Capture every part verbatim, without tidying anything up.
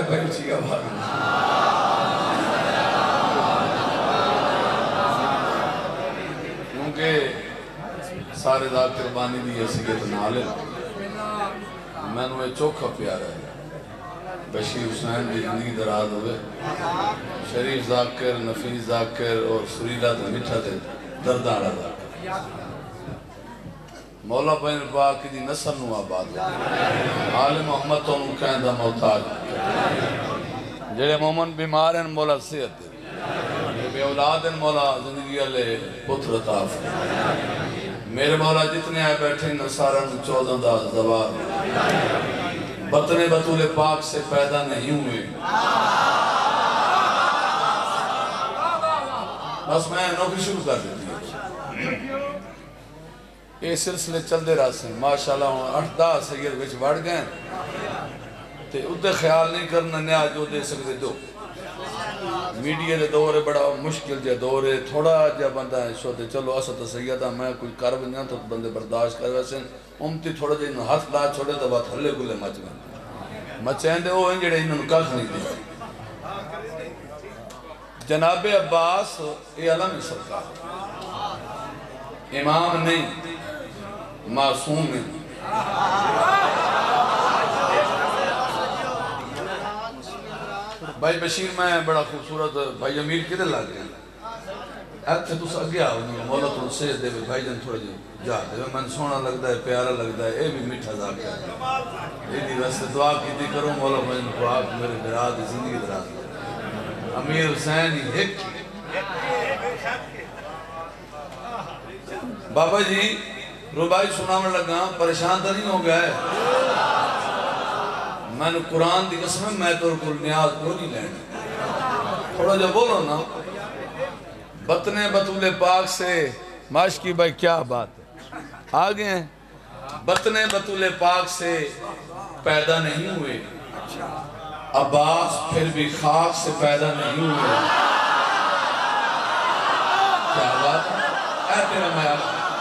ہے بھائی اچھی آواز کیونکہ سارے ذاکر بانی دی حیثیت نالے میں نے چوکھا پیارا ہے بشیر حسین دی زندگی دراز ہوئے شریف ذاکر نفیس ذاکر اور سریلا دے مٹھا دے دردارہ ذاکر مولا بین پاک دی نسل نو آباد عالم محمد تو انہوں کہندہ محتاج جڑے مومن بیمار ہیں مولا صحت دے بے اولاد ہیں مولا زندگی علیہ پتر عطاف میرے مولا جتنے آئے بیٹھے نصارن چودہ دا زوار بطن بطول پاک سے پیدا نہیں ہوئے بس میں نوکری شروع کر دیتی ہے یہ سلسلے چل دے رہا سے ماشاءاللہ ہوں اٹھ دا سید وچ وڑ گئے تے ادھے خیال نہیں کرنا نیا جو دے سکتے دو میڈیا دے دور ہے بڑا مشکل جا دور ہے تھوڑا جا بندہ ہے سوتے چلو اسد سیدہ میں کوئی کر بنیاں تو بندے برداشت کر ویسے امتی تھوڑا جا انہوں ہاتھ لا چھوڑے تو بات ہلے گلے مچ گئے مچین دے وہ انجڑے انہوں کاکھ نہیں دے جناب عباس یہ علم سرکار امام نہیں معصوم نہیں بھائی بشیر میں بڑا خوبصورت بھائی امیر کدھر لگ گیا ایتھے تو سا گیا مولا تو سے دے بھائی جن تھوڑا جی جا دے من سونا لگتا ہے پیارا لگتا ہے اے بھی میٹھا ذاکر ہے یہ دی واسطے دعا کی دی کرو مولا بھائی کو آپ میرے دراد زندگی دراد امیر حسین ہی ایک بابا جی ربائی سناون لگا پریشان تو نہیں ہو گیا ہے میں نے قرآن دی قسم میں تو کل نیاز کو نہیں لینا تھوڑا جا بولو نا بطن بطول پاک سے معاشقی بھائی کیا بات ہے آگے ہیں بطن بطول پاک سے پیدا نہیں ہوئے عباس پھر بھی خاک سے پیدا نہیں ہوئے کیا بات ہے اے تیرا میں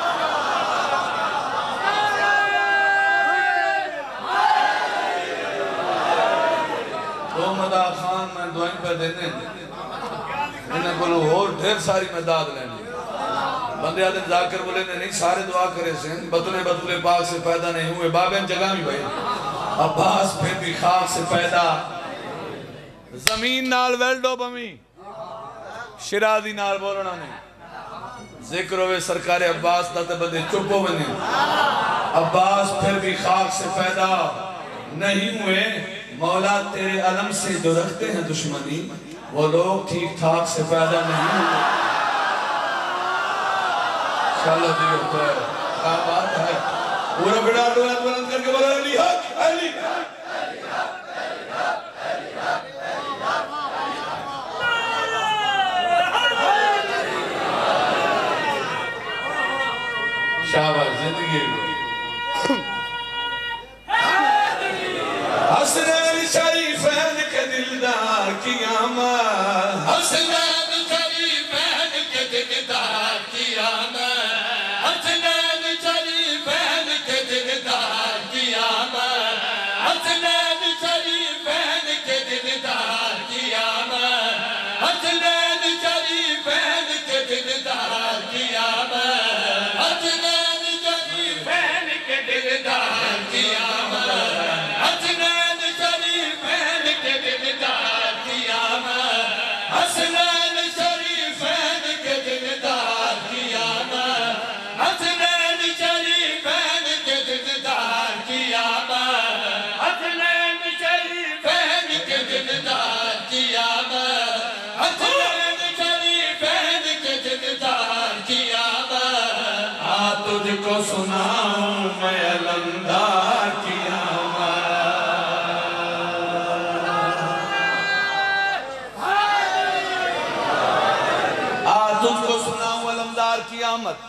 مدہ خان میں دعائیں پہ دینے انہیں بولو اور ڈھیر ساری مداد لینے بندے آدھے ذاکر بولے نہیں سارے دعا کرے سے بطن بطول پاک سے پیدا نہیں ہوئے بابیں جگہ بھی بھائی عباس پھر بھی خاک سے پیدا زمین نال ویلڈو بمی شرازی نال بولنا نہیں ذکر ہوئے سرکار عباس داتے بندے چپو بنے عباس پھر بھی خاک سے پیدا نہیں ہوئے مولا تیرے علم سے جو رکھتے ہیں دشمنی وہ لوگ ٹھیک ٹھاک سے پیدا نہیں ہوئے انشاءاللہ دیو خیر کیا بات ہے پورا بڑا دعا بلند کر کے بولا علی حق علی شاہباز زندگی حسنین شریفین کے دلدار کی آمد حسنین شریفین کے دلدار کی آمد حسنین شریفین کے دلدار کی آمد حسنین شریفین کے دلدار کی آمد حسنین شریفین کے دلدار کی آمد حسنین شریفین کے دلدار کی آمد حسنین شریفین کے دلدار کی آمد حسنین شریفین کے دلدار کی آمد حسنین شریفین کے دلدار کی آمد حسنین شریفین کے دلدار کی آمد آ تجھ کو سناؤں میں علمدار کی آمد تجھ کو سناؤں علمدار کی آمد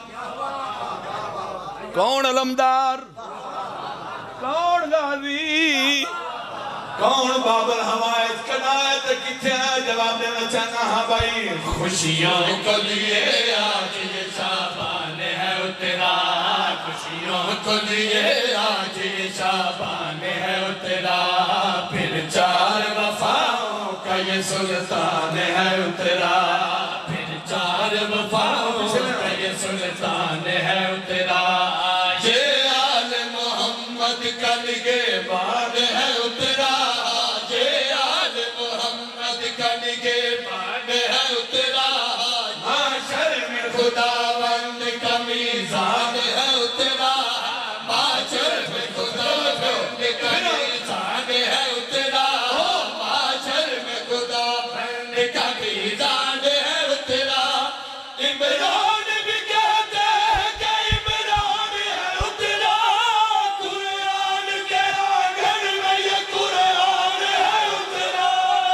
کون علمدار کون غازی کون بابر حوائد کنایت کتھے ہے جواب دینا چاہنا ہاں بھائی خوشیوں کو لیے آج یہ شابان ہے اترا خوشیوں کو لیے آج یہ شابان ہے اترا پھر چار وفا یہ سلطان ہے اترا پھر چار وفاؤں پہ یہ سلطان ہے اترا یہ آل محمد کا نگہبان ہے اترا یہ آل محمد کا نگہبان ہے اترا معاشر میں خداوند کا میزان ہے اترا معاشر میں خداوند کا میزان ہے اترا معاشر میں خداوند کا میزان ہے اترا عمران بھی کہتے ہیں کہ عمران ہے اترا قرآن کے آنگن میں یہ قرآن ہے اترا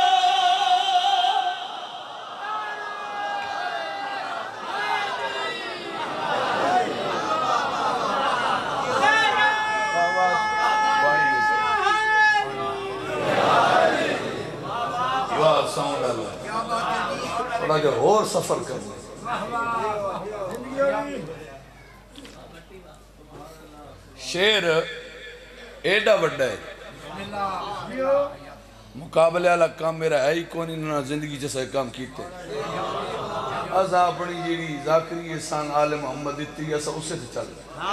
واہ ساؤنڈ اللہ تھوڑا کہ اور سفر کرنا شیر ایڈا بڑھا ہے مقابلے والا کام میرا ہے ہی کون انہوں نے زندگی جیسا کام کیتے از اپنی جیڑی ذاکری احسان آل محمد اتری ایسا اسے سے چل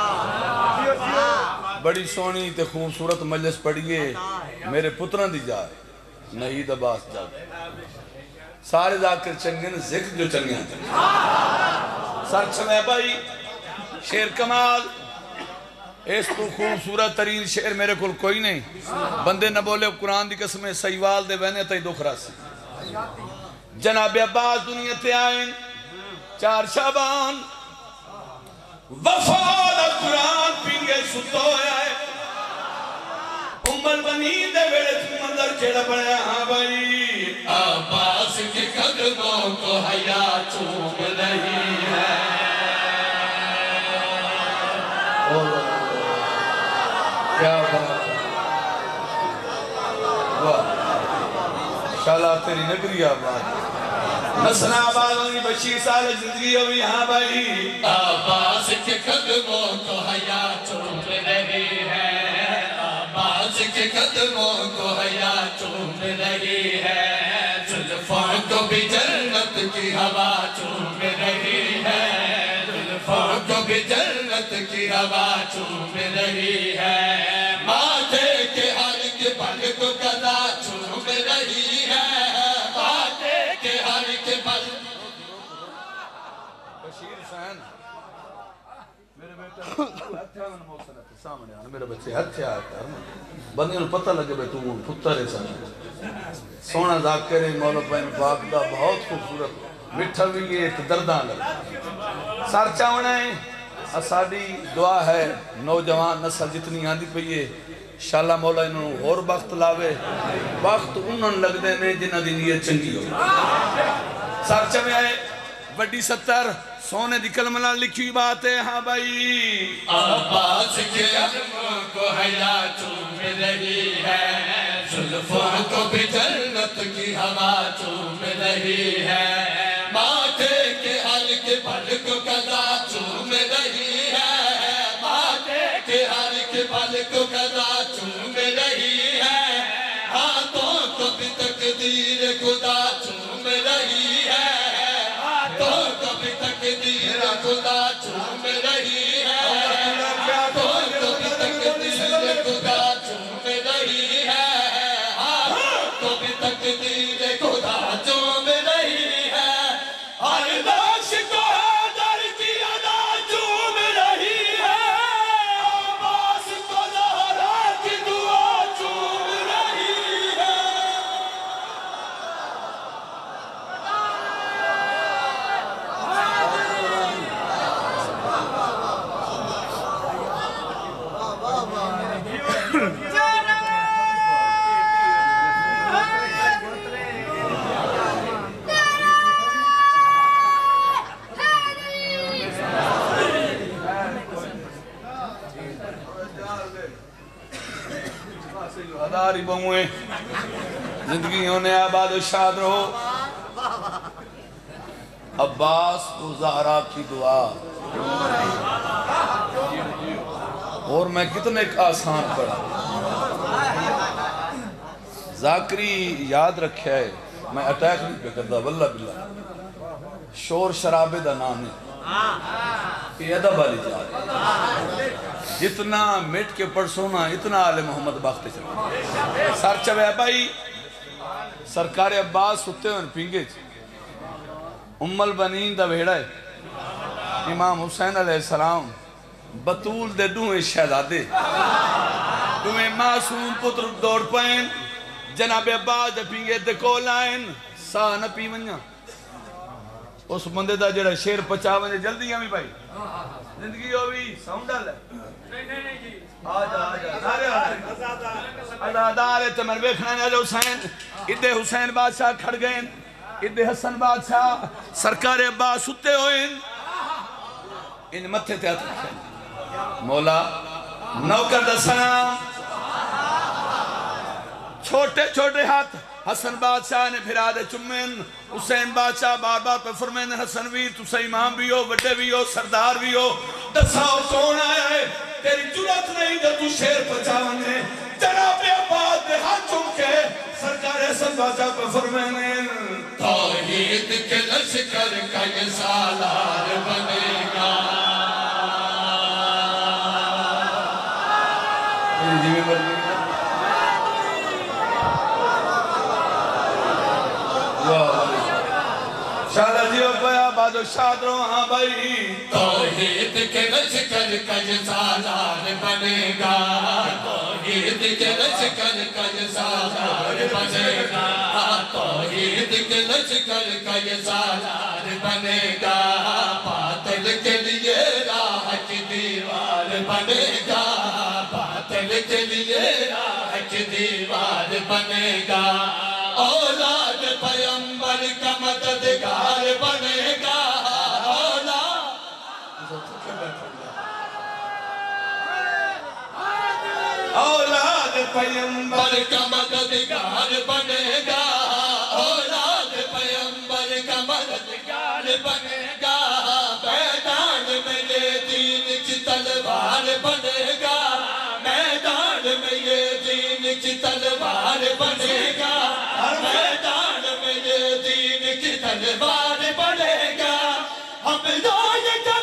رہا بڑی سونی تے خوبصورت مجلس پڑھئے میرے پتران دی جائے نہید عباس جائے سارے ذاکر چنگن ذکر جو چنگن سر چمے بھائی شیر کمال اس تو خوبصورت ترین شیر میرے کل کوئی نہیں بندے نہ بولے قرآن دی قسمیں سیوال دے بہنے تائی دکھ رہا سی جناب عباس دنیا تے آئین چار شابان وفاد قرآن پینگے ستو آئے امال بنی دے بیڑے تم اندر کیڑا بڑھیا ہاں بھائی عباس کے قدموں کو حیا چوم رہی ہے کیا بات واہ شالا تیری نگری آباد نسنا آباد ہونی بشیر سال زندگی ہوئی ہاں بھائی عباس کے قدموں کو حیا چوم رہی ہے عباس کے قدموں کو حیا چوم رہی ہے زلفوں کو بھی جنت کی ہوا چوم رہی ہے زلفوں کو بھی جنت کی ہوا چوم رہی ہے ماتھے کے ہر کے پل کو قضا چوم رہی ہے ماتھے کے ہر کے پل بشیر حسین میرے بیٹا ہتھیا میں موسن ہے سامنے آنے میرے بچے ہتھیا آتا ہے بندے انہوں پتہ لگے بے تم پتر ہے سامنے سونا ذاکر مولا پین پاک دا بہت خوبصورت مٹھا بھی یہ ایک دردان لگا سار چاونا ہے اساڑی دعا ہے نوجوان نسل جتنی آندھی پہیے شاءاللہ مولا انہوں اور وقت لاوے وقت انہوں لگ دینے جنہ دی نیت چنگی ہو سار چاوے آئے بڑی ستر سونے دی کلمہ لکھی ہوئی بات ہے ہاں بھائی عباس کے قدموں کو حیا چوم رہی ہے زلفوں کو بھی جنت کی ہوا چوم رہی ہے ماتھے کے ہر کے پل کو قضا چوم رہی ہے ماتھے کے ہر کے پل کو قضا چوم رہی ہے ہاتھوں کو بھی تقدیر خدا چوم رہی ہے ہاتھوں کو بھی تقدیر خدا چوم رہی ہے ہاتھوں کو بھی تقدیر خدا چوم رہی ہے ہاتھوں کو بھی تقدیر خدا چوم رہی ہے ہر لاش کو حیدر کی ادا چوم رہی ہے عباس کو زہرا کی دعا چوم رہی ہے ہزاری بہویں زندگی ہونے آباد و شاد رہو عباس کو زہرا کی دعا اور میں کتنے آسان پڑھا ذاکری یاد رکھے ہے میں اٹیک نہیں پہ کرتا واللہ باللہ شور شرابے دا نام ہے یہ ادب والی جا جتنا مٹ کے پرسونا اتنا آل محمد باختے چلے سر چوے بھائی سرکار عباس ستے ہوئے پینگے ام البنین دا بھیڑا ہے امام حسین علیہ السلام بطول دے دوئے شہزادے دوئے معصوم پتر دوڑ پائیں جناب عباس دے پینگے دے کول آئیں سا نہ پی ونیا اس بندے دا جڑا شیر پچا ونجے جلدی ہمیں بھائی زندگی ہوئی ساؤنڈل ہے آجا آجا سارے آجا ادادارے تمہر بیکھنا نے حسین ادھے حسین بادشاہ کھڑ گئے ادھے حسن بادشاہ سرکار عباس ستے ہوئے ان متھے تے ہاتھ رکھیں مولا نوکر دا سلام چھوٹے چھوٹے ہاتھ حسن بادشاہ نے پھرا دے چمین حسین بادشاہ بار بار پہ فرمین حسن ویر تُسا امام بھی ہو وڈے بھی ہو سردار بھی ہو دساؤ کون آیا ہے تیری جرات نہیں کہ تو شیر پچاون ہے جناب عباس دے ہاتھ چم کے سرکار حسن بادشاہ پہ فرمین توحید کے لشکر کا یہ سالار بنے گا جی میں بڑھ گئی شاہدہ جیو پیا بادو شاد رو ہاں بھائی توحید کے لشکر کا یہ سالار بنے گا توحید کے لشکر کا یہ سالار بنے گا توحید کے لشکر کا یہ سالار بنے گا باطل کے لیے راہ کی دیوار بنے گا باطل کے لیے راہ کی دیوار بنے گا اولاد پیمبر کا مددگار بنے گا اولاد پیمبر کا مددگار بنے گا اولاد پیمبر کا مددگار بنے گا میدان میں یہ دین کی تلوار بنے گا میدان میں یہ دین کی تلوار بنے گا میدان میں یہ دین کی تلوار بنے گا ہم لائے گا